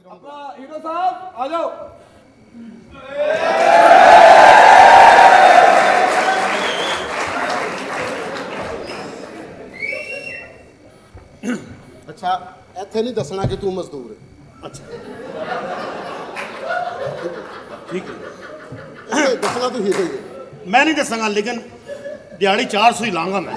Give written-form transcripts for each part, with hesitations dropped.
अपना हीरो साहब आ जाओ। अच्छा इत्थे नहीं दसना कि तू मजदूर है। अच्छा ठीक है, दसना तो हीरो ही है। मैं नहीं दसांगा लेकिन दिहाड़ी 400 ही लांगा मैं।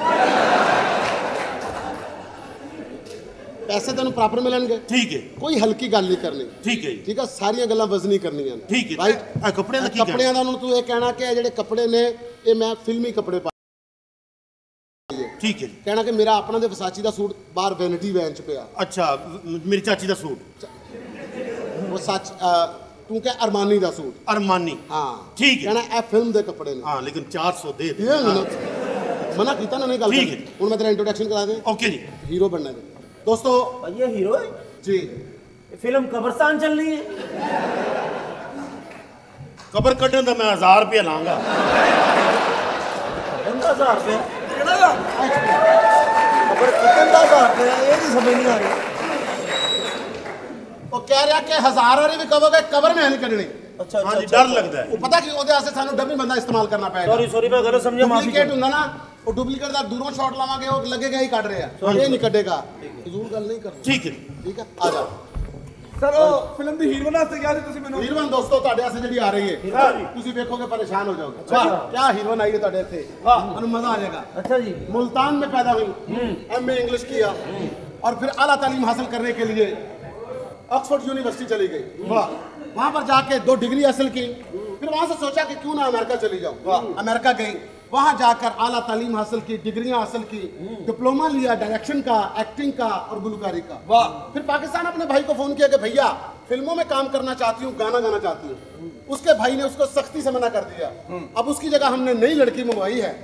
पैसे तेन प्रॉपर मिलणगे। ठीक है, कोई हल्की गल नहीं करनी। ठीक है जी, ठीक है, सारिया गल्लां वजनी करनियां ने। ठीक है राइट। कपड़े का की कपड़ियां दा तू ये कहना कि जेडे कपड़े ने ये मैं फिल्मी कपड़े पाए। ठीक है, कहना कि मेरा अपना दे वसाची दा सूट बाहर वैनिटी वैन च पिया। अच्छा मेरी चाची का सूट, वो सच तू कह अरमानी दा सूट। अरमानी, हाँ ठीक है, कहना ए फिल्म दे कपड़े ने। हाँ लेकिन 400 दे दे। मना कीता ना नहीं गल। ठीक है, हुण मैं तेरा इंट्रोडक्शन करा दे। ओके जी। हीरो बनना है दोस्तों। ये हीरो है जी। फिल्म कब्रिस्तान चल रही है। कबर कटने का मैं 1000 रुपया लांगा। 1000 रुपया कबर कटने का 1000 रुपया, ये नहीं समझ नहीं आ रही। वो कह रहा कि 1000 वाली भी कहोगे कबर में नहीं कटनी। अच्छा हाँ जी, डर लगता है। वो पता कि ओदे वास्ते सानू डमी बंदा इस्तेमाल करना पड़ेगा। सॉरी सॉरी मैं गलत समझा, माफी। डुप्लीकेट हुंदा ना, वो डुप्लीकेट दा दूरों शॉट लावांगे वो लगेगा ही काट रहे हैं, ये नहीं कटेगा। फजूल गल नहीं करनी। ठीक है, ठीक है आ जा सर वो फिल्म दी हीरोइन वास्ते क्या सी तुसी मैनू? हीरोइन दोस्तों ਤੁਹਾਡੇ ਵਾਸਤੇ ਜਿਹੜੀ आ रही है ਤੁਸੀਂ ਵੇਖੋਗੇ परेशान हो जाओगे। वाह क्या हीरोइन आई है ਤੁਹਾਡੇ ਇੱਥੇ, ਤੁਹਾਨੂੰ मजा आ जाएगा। अच्छा जी, मुल्तान में पैदा हुई, एमए इंग्लिश किया और फिर आला तालीम हासिल करने के लिए ऑक्सफोर्ड यूनिवर्सिटी चली गई। वाह, वहां पर जाके 2 डिग्री हासिल की। फिर वहां से सोचा कि क्यों ना अमेरिका चली जाऊं। अमेरिका गई, वहां जाकर आला तालीम हासिल की, डिग्रियां हासिल की, डिप्लोमा लिया डायरेक्शन का, एक्टिंग का और गुलकारी का। वाह। फिर पाकिस्तान अपने भाई को फोन किया कि भैया फिल्मों में काम करना चाहती हूँ, गाना गाना चाहती हूँ। उसके भाई ने उसको सख्ती से मना कर दिया। अब उसकी जगह हमने नई लड़की मंगवाई है।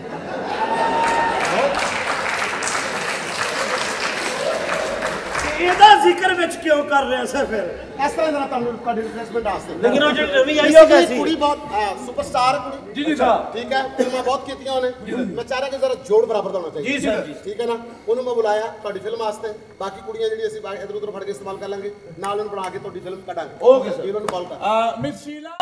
ਇਹਦਾ ਜ਼ਿਕਰ ਵਿੱਚ क्यों कर रहे हैं सर? फिर इस तरह जरा तुम का रिफ्रेशमेंट वास्ते। लेकिन वो जो रवि आई इसकी है कैसी? कुड़ी बहुत सुपरस्टार है कुड़ी। जी जी सर। ठीक है, फिल्मां बहुत कीतियां उन्हें। मैं चाह रहा कि जरा जोड़ बराबर का होना चाहिए। जी सर जी। ठीक है ना, उन्होंने मैं बुलाया ਤੁਹਾਡੀ ਫਿਲਮ ਵਾਸਤੇ। ਬਾਕੀ ਕੁੜੀਆਂ ਜਿਹੜੀ ਅਸੀਂ ਇਧਰ ਉਧਰ ਫੜ ਕੇ ਇਸਤੇਮਾਲ ਕਰ ਲਾਂਗੇ, ਨਾਲ ਉਹਨੂੰ ਬਣਾ ਕੇ ਤੁਹਾਡੀ ਫਿਲਮ ਕੱਢਾਂਗੇ। Okay sir. ਹੀਰੋ ਨੂੰ ਕਾਲ ਕਰ। मिस शीला